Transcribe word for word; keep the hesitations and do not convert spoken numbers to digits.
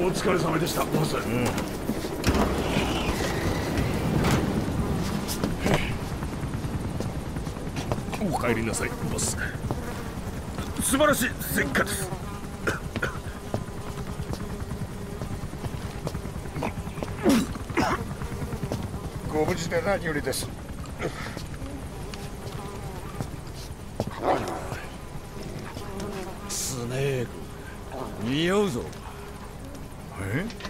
お疲れ様でした、ボス。うん、お帰りなさい、ボス。素晴らしい戦果です。 ご無事で何よりです。 スネーク、似合うぞ。 え？